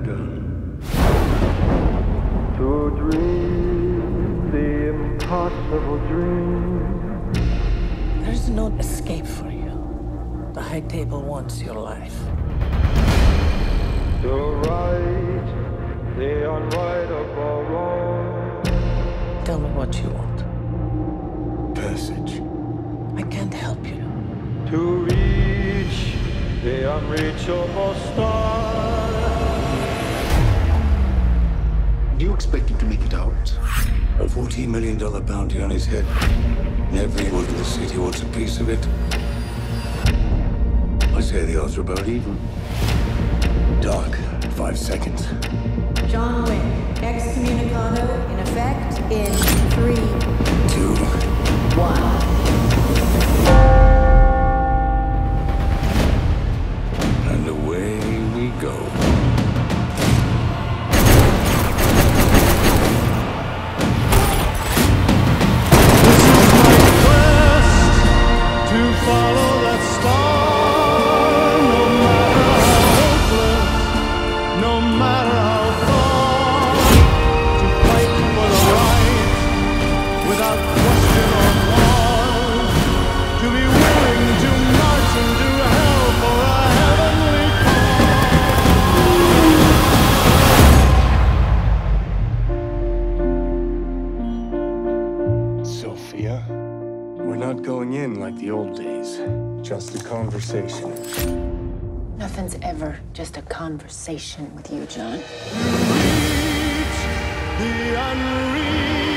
done. To dream the impossible dream. There's no escape for you. The high table wants your life. To right the unrightable wrong. Tell me what you want. Passage. I can't help you. To reach the unreachable star. Do you expect him to make it out? A $14 million bounty on his head. And everyone in the city wants a piece of it. I say the odds are about even. Dark, 5 seconds. John Wick, excommunicado in effect in 3, 2, 1. and away we go. To follow that star, no matter how hopeless, no matter how far, to fight for the right, without question or pause, to be willing to march into hell for a heavenly cause. Sophia, we're not going in like the old days. Just a conversation. Nothing's ever just a conversation with you, John. Reach the unreachable.